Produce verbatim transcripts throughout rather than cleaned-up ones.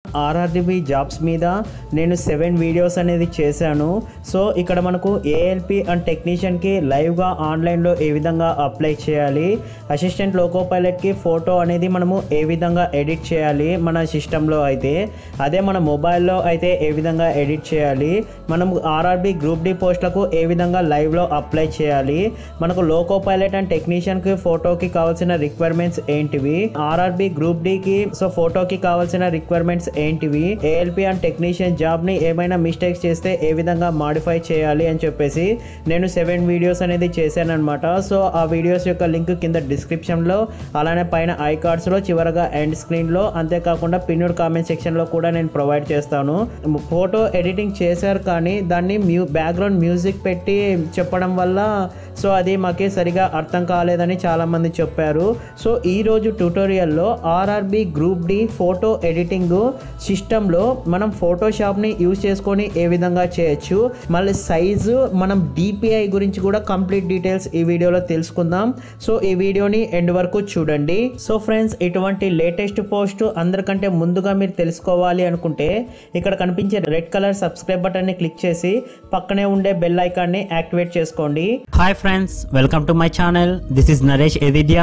RRB jobs మీద నేను seven videos అనేది చేశాను. సో ఇక్కడ మనకు ఏఎల్పి అండ్ టెక్నీషియన్కి లైవ్గా ఆన్లైన్లో ఏ విధంగా అప్లై చేయాలి, అసిస్టెంట్ లోకో పైలట్కి ఫోటో అనేది మనము ఏ విధంగా ఎడిట్ చేయాలి మన సిస్టంలో అయితే, అదే మన మొబైల్లో అయితే ఏ విధంగా ఎడిట్ చేయాలి, మనము ఆర్ఆర్బీ గ్రూప్ డి పోస్టులకు ఏ విధంగా లైవ్లో అప్లై చేయాలి, మనకు లోకో పైలట్ అండ్ టెక్నీషియన్కి ఫోటోకి కావాల్సిన రిక్వైర్మెంట్స్ ఏంటివి, ఆర్ఆర్బీ గ్రూప్ డికి సో ఫోటోకి కావాల్సిన రిక్వైర్మెంట్స్ ఏంటివి, ఏఎల్పి అండ్ టెక్నీషియన్ జాబ్ని ఏమైనా మిస్టేక్స్ చేస్తే ఏ విధంగా మాడిఫై చేయాలి అని చెప్పేసి నేను సెవెన్ వీడియోస్ అనేది చేశాను అనమాట. సో ఆ వీడియోస్ యొక్క లింక్ కింద డిస్క్రిప్షన్లో, అలానే పైన ఐ కార్డ్స్లో, చివరగా ఎండ్ స్క్రీన్లో, అంతేకాకుండా పిన్నుడ్ కామెంట్ సెక్షన్లో కూడా నేను ప్రొవైడ్ చేస్తాను. ఫోటో ఎడిటింగ్ చేశారు కానీ దాన్ని మ్యూ బ్యాక్గ్రౌండ్ మ్యూజిక్ పెట్టి చెప్పడం వల్ల సో అది మాకే సరిగా అర్థం కాలేదని చాలామంది చెప్పారు. సో ఈరోజు ట్యూటోరియల్లో RRB group D photo editing సిస్టంలో మనం ఫోటోషాప్ని యూజ్ చేసుకొని ఏ విధంగా చేయొచ్చు, మళ్ళీ సైజు, మనం డిపిఐ గురించి కూడా కంప్లీట్ డీటెయిల్స్ ఈ వీడియోలో తెలుసుకుందాం. సో ఈ వీడియోని ఎండ్ వరకు చూడండి. సో ఫ్రెండ్స్, ఇటువంటి లేటెస్ట్ పోస్ట్ అందరికంటే ముందుగా మీరు తెలుసుకోవాలి అనుకుంటే ఇక్కడ కనిపించే రెడ్ కలర్ సబ్స్క్రైబ్ బటన్ని క్లిక్ చేసి పక్కనే ఉండే బెల్ ఐకాన్ని యాక్టివేట్ చేసుకోండి. Hi friends, welcome to my channel. This is Naresh ఎదిద్యా.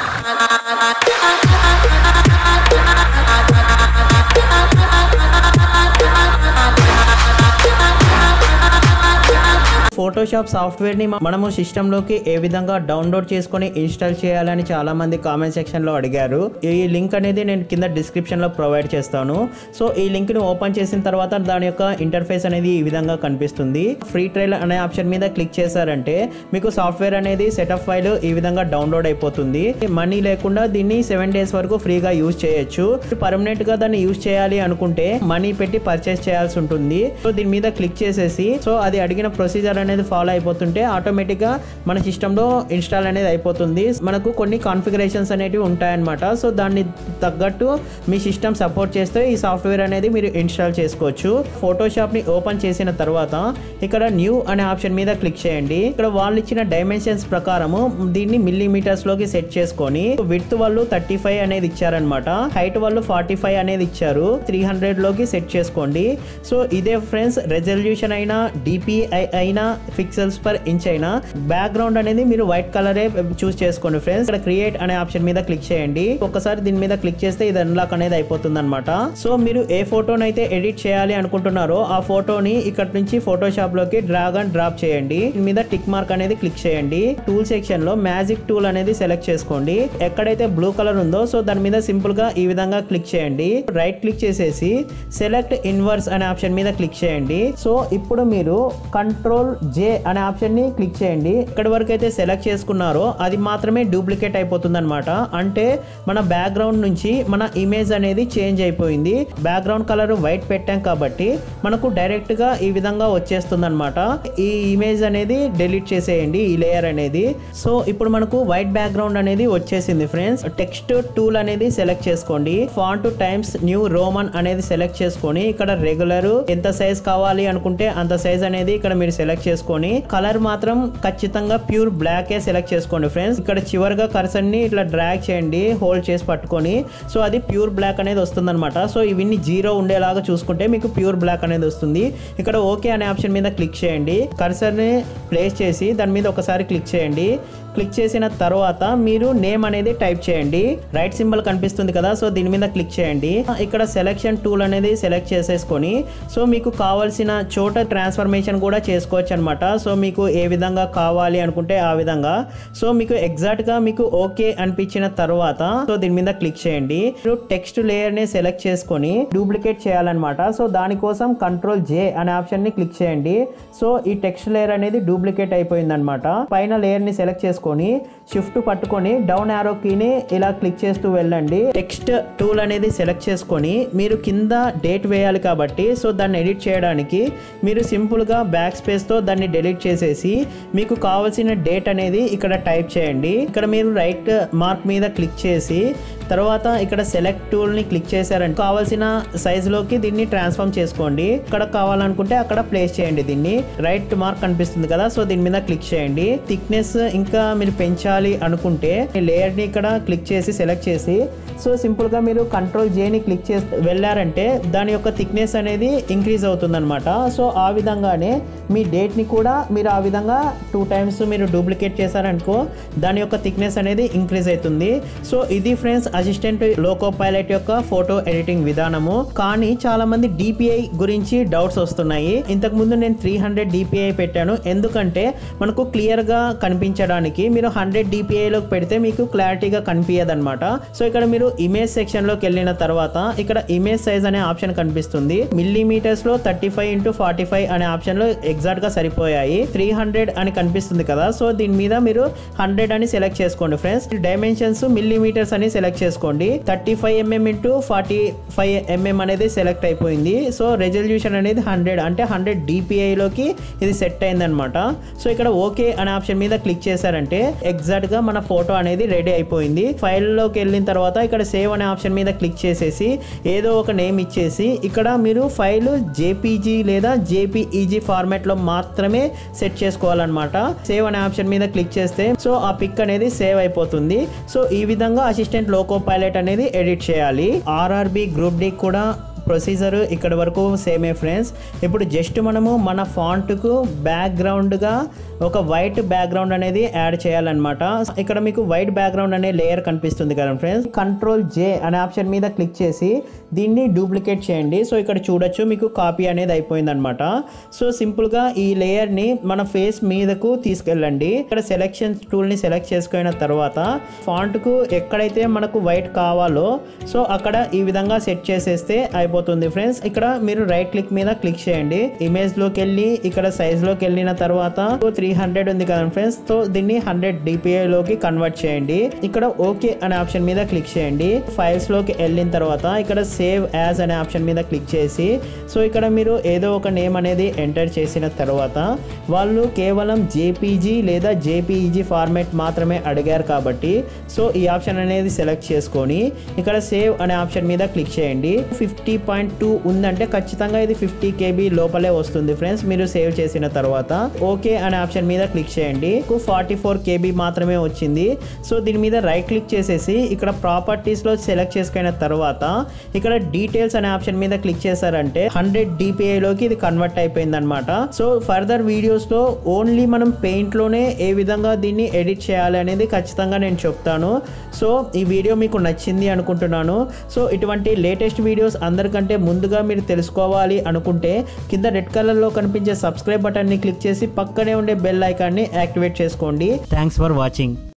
ఫోటోషాప్ సాఫ్ట్వేర్ని మనము సిస్టంలోకి ఏ విధంగా డౌన్లోడ్ చేసుకొని ఇన్స్టాల్ చేయాలని చాలా మంది కామెంట్ సెక్షన్లో అడిగారు. ఈ లింక్ అనేది నేను కింద డిస్క్రిప్షన్లో ప్రొవైడ్ చేస్తాను. సో ఈ లింక్ని ఓపెన్ చేసిన తర్వాత దాని యొక్క ఇంటర్ఫేస్ అనేది ఈ విధంగా కనిపిస్తుంది. ఫ్రీ ట్రయల్ అనే ఆప్షన్ మీద క్లిక్ చేశారంటే మీకు సాఫ్ట్వేర్ అనేది సెటప్ ఫైల్ ఈ విధంగా డౌన్లోడ్ అయిపోతుంది. మనీ లేకుండా దీన్ని సెవెన్ డేస్ వరకు ఫ్రీగా యూజ్ చేయొచ్చు. పర్మనెంట్ గా దాన్ని యూజ్ చేయాలి అనుకుంటే మనీ పెట్టి పర్చేస్ చేయాల్సి ఉంటుంది. సో దీని మీద క్లిక్ చేసేసి సో అది అడిగిన ప్రొసీజర్ అనేది ఫాలో అయిపోతుంటే ఆటోమేటిక్ గా మన సిస్టమ్ లో ఇన్స్టాల్ అనేది అయిపోతుంది. మనకు కొన్ని కాన్ఫిగరేషన్స్ అనేవి ఉంటాయన్నమాట. సో దాన్ని తగ్గట్టు మీ సిస్టమ్ సపోర్ట్ చేస్తే ఈ సాఫ్ట్వేర్ అనేది మీరు ఇన్స్టాల్ చేసుకోవచ్చు. ఫోటోషాప్ ని ఓపెన్ చేసిన తర్వాత ఇక్కడ న్యూ అనే ఆప్షన్ మీద క్లిక్ చేయండి. ఇక్కడ వాళ్ళు ఇచ్చిన డైమెన్షన్స్ ప్రకారము దీన్ని మిల్లీమీటర్స్ లోకి సెట్ చేసుకొని విడ్త్ వాళ్ళు థర్టీ ఫైవ్ అనేది ఇచ్చారనమాట, హైట్ వాళ్ళు ఫార్టీ ఫైవ్ అనేది ఇచ్చారు. త్రీ హండ్రెడ్ లోకి సెట్ చేసుకోండి. సో ఇదే ఫ్రెండ్స్, రెజల్యూషన్ అయినా డిపిఐ అయినా పిక్సెల్స్ పర్ ఇంచ్ అయినా బ్యాక్గ్రౌండ్ అనేది మీరు వైట్ కలరే చూస్ చేసుకోండి ఫ్రెండ్స్. ఇక్కడ క్రియేట్ అనే ఆప్షన్ మీద క్లిక్ చేయండి. ఒకసారి దీని మీద క్లిక్ చేస్తే ఇది అన్లాక్ అనేది అయిపోతుంది అనమాట. సో మీరు ఏ ఫోటోని అయితే ఎడిట్ చేయాలి అనుకుంటున్నారో ఆ ఫోటోని ఇక్కడ నుంచి ఫోటోషాప్ లోకి డ్రాగ్ అండ్ డ్రాప్ చేయండి. దీని మీద టిక్ మార్క్ అనేది క్లిక్ చేయండి. టూల్ సెక్షన్ లో మ్యాజిక్ టూల్ అనేది సెలెక్ట్ చేసుకోండి. ఎక్కడైతే బ్లూ కలర్ ఉందో సో దాని మీద సింపుల్ గా ఈ విధంగా క్లిక్ చేయండి. రైట్ క్లిక్ చేసేసి సెలెక్ట్ ఇన్వర్స్ అనే ఆప్షన్ మీద క్లిక్ చేయండి. సో ఇప్పుడు మీరు కంట్రోల్ జే అనే ఆప్షన్ ని క్లిక్ చేయండి. ఇక్కడ వరకు అయితే సెలెక్ట్ చేసుకున్నారో అది మాత్రమే డూప్లికేట్ అయిపోతుంది అనమాట. అంటే మన బ్యాక్గ్రౌండ్ నుంచి మన ఇమేజ్ అనేది చేంజ్ అయిపోయింది. బ్యాక్గ్రౌండ్ కలర్ వైట్ పెట్టాం కాబట్టి మనకు డైరెక్ట్ గా ఈ విధంగా వచ్చేస్తుంది అనమాట. ఈ ఇమేజ్ అనేది డిలీట్ చేసేయండి, ఈ లేయర్ అనేది. సో ఇప్పుడు మనకు వైట్ బ్యాక్గ్రౌండ్ అనేది వచ్చేసింది ఫ్రెండ్స్. టెక్స్ట్ టూల్ అనేది సెలెక్ట్ చేసుకోండి. ఫాంట్ టైమ్స్ న్యూ రోమన్ అనేది సెలెక్ట్ చేసుకొని ఇక్కడ రెగ్యులర్ ఎంత సైజ్ కావాలి అనుకుంటే అంత సైజ్ అనేది ఇక్కడ మీరు సెలెక్ట్ చేసుకొని కలర్ మాత్రం ఖచ్చితంగా ప్యూర్ బ్లాక్ ఏ సెలెక్ట్ చేసుకోండి ఫ్రెండ్స్. ఇక్కడ చివరిగా కర్సర్ ని ఇట్లా డ్రాగ్ చేయండి, హోల్డ్ చేసి పట్టుకొని. సో అది ప్యూర్ బ్లాక్ అనేది వస్తుంది అనమాట. సో ఇవన్నీ జీరో ఉండేలాగా చూసుకుంటే మీకు ప్యూర్ బ్లాక్ అనేది వస్తుంది. ఇక్కడ ఓకే అనే ఆప్షన్ మీద క్లిక్ చేయండి. కర్సర్ ని ప్లేస్ చేసి దాని మీద ఒకసారి క్లిక్ చేయండి. క్లిక్ చేసిన తర్వాత మీరు నేమ్ అనేది టైప్ చేయండి. రైట్ సింబల్ కనిపిస్తుంది కదా, సో దీని మీద క్లిక్ చేయండి. ఇక్కడ సెలెక్షన్ టూల్ అనేది సెలెక్ట్ చేసేసుకొని సో మీకు కావాల్సిన చోట ట్రాన్స్ఫర్మేషన్ కూడా చేసుకోవచ్చు అనమాట. సో మీకు ఏ విధంగా కావాలి అనుకుంటే ఆ విధంగా. సో మీకు ఎగ్జాక్ట్ గా మీకు ఓకే అనిపించిన తర్వాత సో దీని మీద క్లిక్ చేయండి. మీరు టెక్స్ట్ లేయర్ ని సెలెక్ట్ చేసుకొని డూప్లికేట్ చేయాలన్నమాట. సో దానికోసం కంట్రోల్ జే అనే ఆప్షన్ ని క్లిక్ చేయండి. సో ఈ టెక్స్ట్ లేయర్ అనేది డూప్లికేట్ అయిపోయింది అనమాట. పైన లేయర్ ని సెలెక్ట్ చేసుకొని షిఫ్ట్ పట్టుకొని డౌన్ యారో కీని ఇలా క్లిక్ చేస్తూ వెళ్ళండి. టెక్స్ట్ టూల్ అనేది సెలెక్ట్ చేసుకొని మీరు కింద డేట్ వేయాలి కాబట్టి సో దాన్ని ఎడిట్ చేయడానికి మీరు సింపుల్ గా బ్యాక్ స్పేస్ తో దాన్ని డిలీట్ చేసేసి మీకు కావాల్సిన డేట్ అనేది ఇక్కడ టైప్ చేయండి. ఇక్కడ మీరు రైట్ మార్క్ మీద క్లిక్ చేసి తర్వాత ఇక్కడ సెలెక్ట్ టూల్ ని క్లిక్ చేశారంటే కావాల్సిన సైజ్ లోకి దీన్ని ట్రాన్స్ఫార్మ్ చేసుకోండి. ఇక్కడ కావాలనుకుంటే అక్కడ ప్లేస్ చేయండి. దీన్ని రైట్ మార్క్ కనిపిస్తుంది కదా, సో దీని మీద క్లిక్ చేయండి. థిక్నెస్ ఇంకా మీరు పెంచాలి అనుకుంటే లేయర్ ని ఇక్కడ క్లిక్ చేసి సెలెక్ట్ చేసి సో సింపుల్ గా మీరు కంట్రోల్ జే ని క్లిక్ చేసి వెళ్ళారంటే దాని యొక్క థిక్నెస్ అనేది ఇంక్రీజ్ అవుతుంది అనమాట. సో ఆ విధంగానే మీ డేట్ ని కూడా మీరు ఆ విధంగా టూ టైమ్స్ మీరు డూప్లికేట్ చేశారనుకో దాని యొక్క థిక్నెస్ అనేది ఇంక్రీజ్ అవుతుంది. సో ఇది ఫ్రెండ్స్ అసిస్టెంట్ లోకో పైలట్ యొక్క ఫోటో ఎడిటింగ్ విధానము. కానీ చాలా మంది డిపిఐ గురించి డౌట్స్ వస్తున్నాయి. ఇంతకు ముందు నేను త్రీ హండ్రెడ్ డిపిఐ పెట్టాను, ఎందుకంటే మనకు క్లియర్ గా కనిపించడానికి. మీరు హండ్రెడ్ డిపిఐ లోకి పెడితే మీకు క్లారిటీగా కనిపించదు అనమాట. సో ఇక్కడ మీరు ఇమేజ్ సెక్షన్ లోకి వెళ్ళిన తర్వాత ఇక్కడ ఇమేజ్ సైజ్ అనే ఆప్షన్ కనిపిస్తుంది. మిల్లీమీటర్స్ లో thirty five into forty five అనే ఆప్షన్ లో ఎగ్జాక్ట్ గా సరిపోయాయి. త్రీ హండ్రెడ్ అని కనిపిస్తుంది కదా, సో దీని మీద మీరు హండ్రెడ్ అని సెలెక్ట్ చేసుకోండి ఫ్రెండ్స్. డైమెన్షన్స్ మిల్లీమీటర్స్ అని సెలెక్ట్ చేసుకోండి. Thirty five mm into forty five mm అనేది సెలెక్ట్ అయిపోయింది. సో రెజల్యూషన్ అనేది హండ్రెడ్ అంటే హండ్రెడ్ డిపిఐ లోకి ఇది సెట్ అయింది అనమాట. సో ఇక్కడ ఓకే అనే ఆప్షన్ మీద క్లిక్ చేశారంటే ఎగ్జాక్ట్ గా మన ఫోటో అనేది రెడీ అయిపోయింది. ఫైల్ లోకి వెళ్ళిన తర్వాత ఇక్కడ సేవ్ అనే ఆప్షన్ మీద క్లిక్ చేసేసి ఏదో ఒక నేమ్ ఇచ్చేసి ఇక్కడ మీరు ఫైల్ జేపీజీ లేదా జేపీఈజీ ఫార్మాట్ లో మాత్రమే సెట్ చేసుకోవాలన్నమాట. సేవ్ అనే ఆప్షన్ మీద క్లిక్ చేస్తే సో ఆ పిక్ అనేది సేవ్ అయిపోతుంది. సో ఈ విధంగా అసిస్టెంట్ లోకో పైలట్ అనేది ఎడిట్ చేయాలి. ఆర్ఆర్బి గ్రూప్ డి కూడా ప్రొసీజర్ ఇక్కడ వరకు సేమే ఫ్రెండ్స్. ఇప్పుడు జస్ట్ మనము మన ఫాంట్కు బ్యాక్గ్రౌండ్గా ఒక వైట్ బ్యాక్గ్రౌండ్ అనేది యాడ్ చేయాలన్నమాట. ఇక్కడ మీకు వైట్ బ్యాక్గ్రౌండ్ అనే లేయర్ కనిపిస్తుంది కదా ఫ్రెండ్స్. కంట్రోల్ జే అనే ఆప్షన్ మీద క్లిక్ చేసి దీన్ని డూప్లికేట్ చేయండి. సో ఇక్కడ చూడొచ్చు మీకు కాపీ అనేది అయిపోయింది అనమాట. సో సింపుల్గా ఈ లేయర్ని మన ఫేస్ మీదకు తీసుకెళ్ళండి. ఇక్కడ సెలెక్షన్ టూల్ని సెలెక్ట్ చేసుకున్న తర్వాత ఫాంట్కు ఎక్కడైతే మనకు వైట్ కావాలో సో అక్కడ ఈ విధంగా సెట్ చేసేస్తే అయిపోతుంది ఫ్రెండ్స్. ఇక్కడ మీరు రైట్ క్లిక్ మీద క్లిక్ చేయండి. ఇమేజ్ లోకి వెళ్ళి ఇక్కడ సైజ్ లోకి వెళ్ళిన తర్వాత త్రీ హండ్రెడ్ ఉంది కదా ఫ్రెండ్స్, సో దీన్ని హండ్రెడ్ డిపిఐ లోకి కన్వర్ట్ చేయండి. ఇక్కడ ఓకే అనే ఆప్షన్ మీద క్లిక్ చేయండి. ఫైల్స్ లోకి వెళ్ళిన తర్వాత ఇక్కడ సేవ్ యాజ్ అనే ఆప్షన్ మీద క్లిక్ చేసి సో ఇక్కడ మీరు ఏదో ఒక నేమ్ అనేది ఎంటర్ చేసిన తర్వాత వాళ్ళు కేవలం జేపీజీ లేదా జేపీఈజీ ఫార్మాట్ మాత్రమే అడిగారు కాబట్టి సో ఈ ఆప్షన్ అనేది సెలెక్ట్ చేసుకొని ఇక్కడ సేవ్ అనే ఆప్షన్ మీద క్లిక్ చేయండి. ఫిఫ్టీ పాయింట్ టూ ఉందంటే ఖచ్చితంగా ఇది ఫిఫ్టీ కేబీ లోపలే వస్తుంది ఫ్రెండ్స్ మీరు సేవ్ చేసిన తర్వాత. ఓకే అనే ఆప్షన్ మీద క్లిక్ చేయండి. ఫార్టీ ఫోర్ కేబీ మాత్రమే వచ్చింది. సో దీని మీద రైట్ క్లిక్ చేసేసి ఇక్కడ ప్రాపర్టీస్ లో సెలెక్ట్ చేసుకున్న తర్వాత ఇక్కడ డీటెయిల్స్ అనే ఆప్షన్ మీద క్లిక్ చేశారంటే హండ్రెడ్ డిపిఐ లోకి ఇది కన్వర్ట్ అయిపోయింది అనమాట. సో ఫర్దర్ వీడియోస్ లో ఓన్లీ మనం పెయింట్ లోనే ఏ విధంగా దీన్ని ఎడిట్ చేయాలి అనేది ఖచ్చితంగా నేను చెప్తాను. సో ఈ వీడియో మీకు నచ్చింది అనుకుంటున్నాను. సో ఇటువంటి లేటెస్ట్ వీడియోస్ అందరికంటే ముందుగా మీరు తెలుసుకోవాలి అనుకుంటే కింద రెడ్ కలర్ లో కనిపించే సబ్స్క్రైబ్ బటన్ ని క్లిక్ చేసి పక్కనే ఉండే బెల్ ఐకాన్ ని యాక్టివేట్ చేసుకోండి. Thanks for watching.